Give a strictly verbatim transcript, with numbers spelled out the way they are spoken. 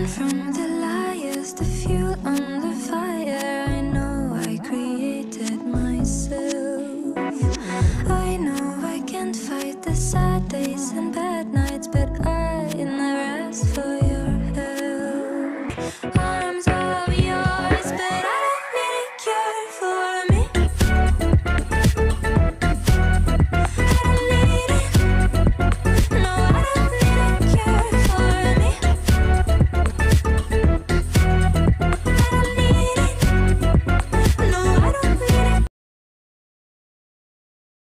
from the liars, the fuel on the fire. I know I created myself. I know I can't fight the sad days and bad